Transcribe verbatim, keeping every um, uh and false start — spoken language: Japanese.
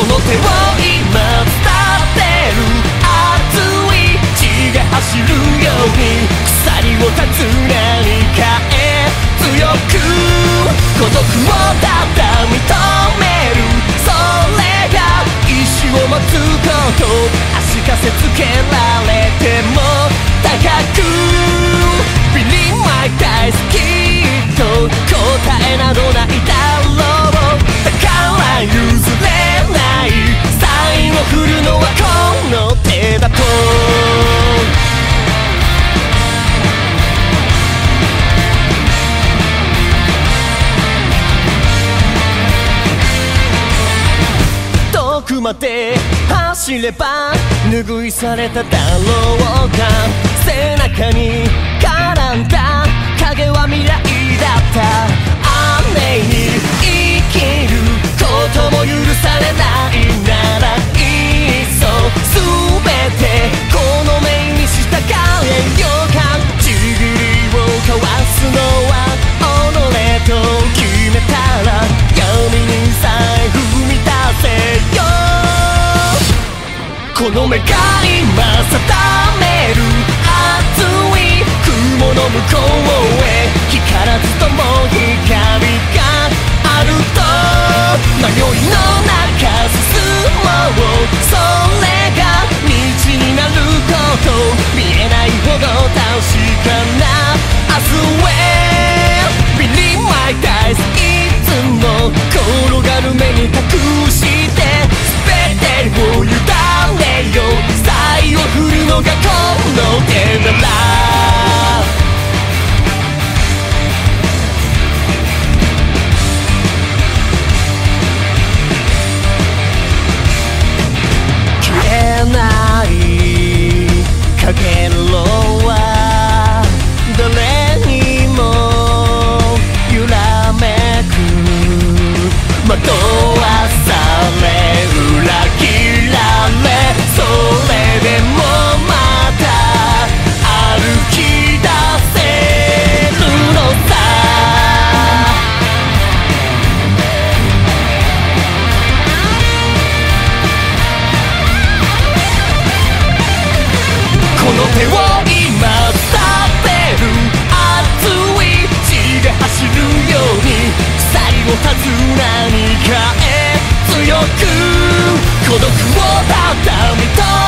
この手を今伝ってる熱い血が走るように鎖を手綱に変え強く孤独をただ認めるそれが意志を持つこと足かせつけられても高く Believe my 大好きと答えなどないだろうだから譲れないサインを振るのはこの手だと遠くまで走れば拭いされただろうか背中に絡んだ影は未来だった雨に生きることも許されないならいっそ全てこの目に従えようかちぎりを交わすのは己と決めたら闇にさえ踏み出せよこの目が今定める熱い雲の向こうへ光らずとも光があると迷いの中進もうそれが道になること見えないほど確かな明日へ Believe my 大好きいつも転がる目に託して全てを委ねよサイを振るのがこの手なら消えないかげろは誰にも揺らめく惑わされ裏切られそれでもまた歩き出せるのさこの手を今伝ってる熱い血が走るように鎖を手綱に変え強く孤独をただ認め